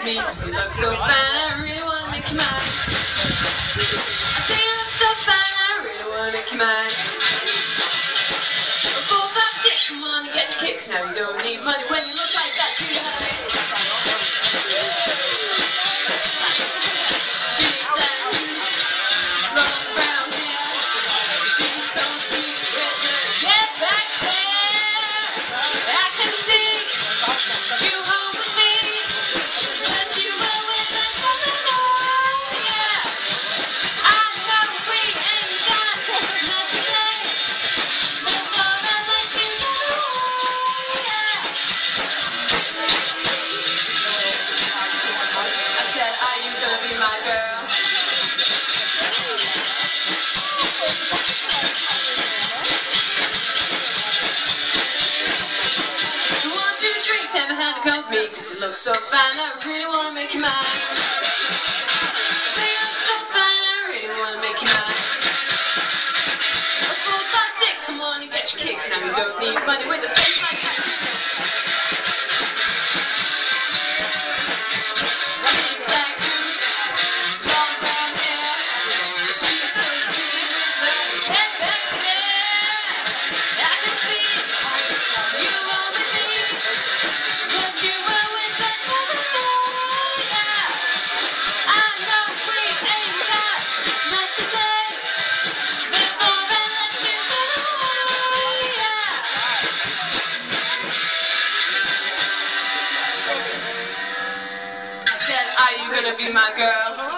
me, 'cause you look so fine, I really wanna make you mine. I say you look so fine, I really wanna make you mine. 4, 5, 6, come on and get your kicks. Now you don't need money when you look like that, do you? Big black boots, long brown hair, she's so sweet, get back there. I can see you home with me, but you were with another boy, yeah. I know we ain't got much to say, before I let you go, yeah. I said, are you gonna be my girl? 1, 2, 3, take my hand and come with me, 'cause you look so fine, I really wanna make you mine. Say you look so fine, I really wanna make you mine. 4, 5, 6, come on and get your kicks. Now you don't need money with a face like that. Big black boots, long brown hair, she's so sweet with her head back there. I can see you were with me, but you were with another boy, yeah. I know we ain't got much to say, before I let you go, yeah. I said, are you gonna be my girl?